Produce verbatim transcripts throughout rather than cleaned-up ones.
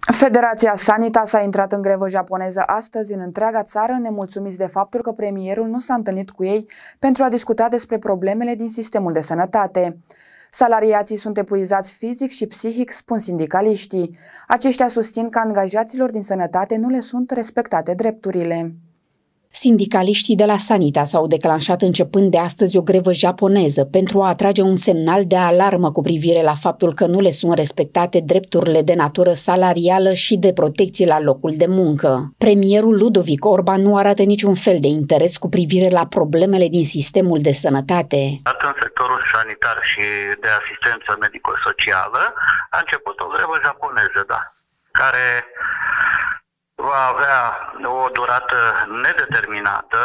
Federația Sanitas a intrat în grevă japoneză astăzi în întreaga țară, nemulțumiți de faptul că premierul nu s-a întâlnit cu ei pentru a discuta despre problemele din sistemul de sănătate. Salariații sunt epuizați fizic și psihic, spun sindicaliștii. Aceștia susțin că angajaților din sănătate nu le sunt respectate drepturile. Sindicaliștii de la Sanitas au declanșat începând de astăzi o grevă japoneză pentru a atrage un semnal de alarmă cu privire la faptul că nu le sunt respectate drepturile de natură salarială și de protecție la locul de muncă. Premierul Ludovic Orban nu arată niciun fel de interes cu privire la problemele din sistemul de sănătate. În sectorul sanitar și de asistență medico-socială a început o grevă japoneză, da, care va avea o durată nedeterminată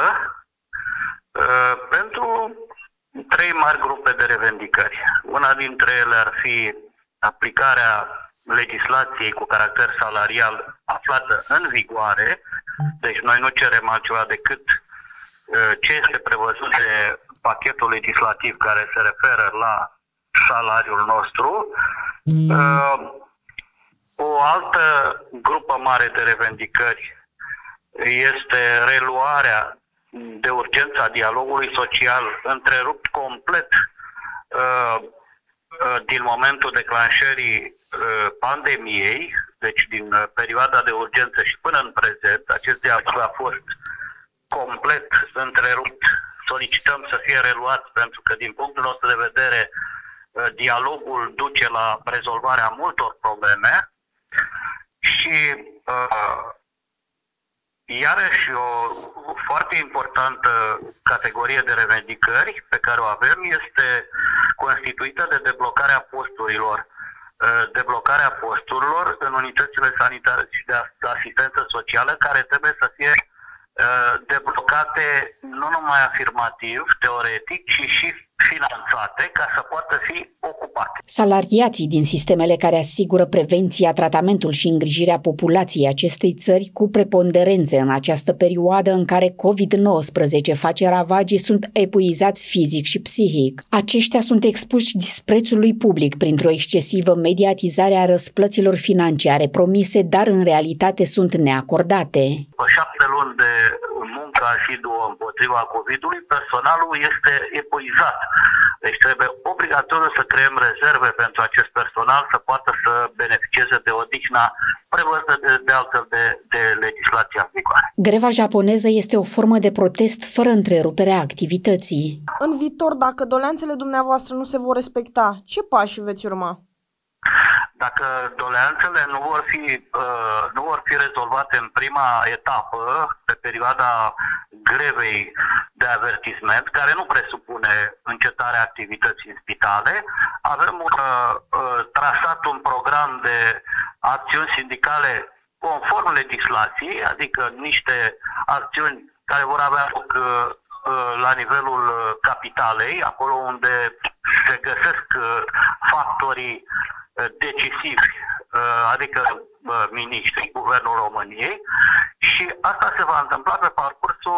uh, pentru trei mari grupe de revendicări. Una dintre ele ar fi aplicarea legislației cu caracter salarial aflată în vigoare, deci noi nu cerem altceva decât uh, ce este prevăzut de pachetul legislativ care se referă la salariul nostru. Uh, O altă grupă mare de revendicări este reluarea de urgență a dialogului social întrerupt complet uh, uh, din momentul declanșării uh, pandemiei, deci din uh, perioada de urgență și până în prezent. Acest dialog a fost complet întrerupt. Solicităm să fie reluat pentru că din punctul nostru de vedere uh, dialogul duce la rezolvarea multor probleme. Și uh, iarăși o foarte importantă categorie de revendicări pe care o avem este constituită de deblocarea posturilor. Uh, deblocarea posturilor în unitățile sanitare și de asistență socială, care trebuie să fie uh, deblocate nu numai afirmativ, teoretic, ci și finanțate ca să poată fi ocupate. Salariații din sistemele care asigură prevenția, tratamentul și îngrijirea populației acestei țări cu preponderențe în această perioadă în care covid nouăsprezece face ravagii sunt epuizați fizic și psihic. Aceștia sunt expuși disprețului public printr-o excesivă mediatizare a răsplăților financiare promise, dar în realitate sunt neacordate. După șapte luni de muncă asiduă împotriva COVID-ului, personalul este epuizat. Deci trebuie obligatoriu să creăm rezerve pentru acest personal să poată să beneficieze de odihna prevăzută de, de altfel de, de legislația în vigoare. Greva japoneză este o formă de protest fără întrerupere a activității. În viitor, dacă doleanțele dumneavoastră nu se vor respecta, ce pași veți urma? Dacă doleanțele nu vor fi, uh, nu vor fi rezolvate în prima etapă, pe perioada grevei de avertisment, care nu presupune încetarea activității în spitale, avem un, uh, trasat un program de acțiuni sindicale conform legislației, adică niște acțiuni care vor avea loc uh, la nivelul capitalei, acolo unde se găsesc uh, factorii decisivi, adică miniștrii, Guvernul României, și asta se va întâmpla pe parcursul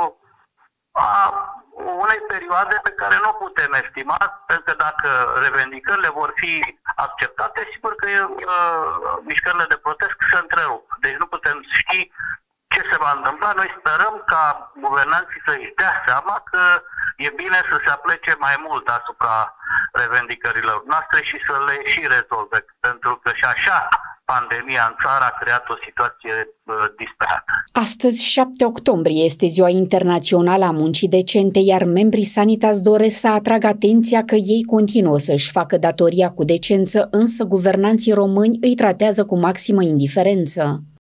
a unei perioade pe care nu putem estima, pentru că dacă revendicările vor fi acceptate, sigur că uh, mișcările de protest se întrerup. Deci nu putem ști ce se va întâmpla. Noi sperăm ca guvernanții să-și dea seama că e bine să se aplece mai mult asupra revendicărilor noastre și să le și rezolve, pentru că și așa pandemia în țară a creat o situație uh, disperată. Astăzi, șapte octombrie, este Ziua Internațională a Muncii Decente, iar membrii Sanitas doresc să atragă atenția că ei continuă să-și facă datoria cu decență, însă guvernanții români îi tratează cu maximă indiferență.